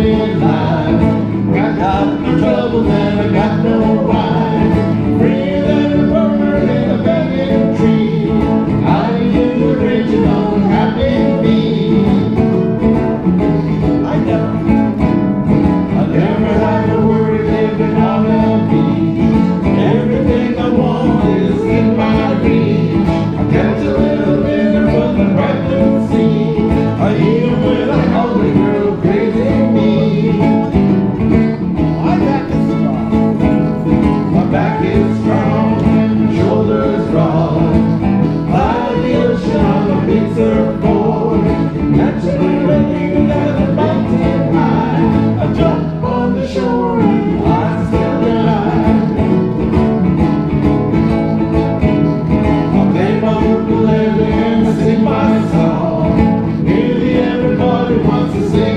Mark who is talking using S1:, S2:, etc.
S1: living life. Got no troubles and I got no wife. Free than a bird in a bending tree. I do the original happy me. I never have to worry living on the beach. Everything I want is in my reach. I catch a little bit from the bright blue sea. I eat them when I hold a girl crazy me. My back is strong. My back is strong and my shoulders broad. By the ocean I'm a big surfboard. Naturally raising as a mountain high. I jump on the shore and I still alive. I play my ukulele and I sing my song. Nearly everybody wants to sing.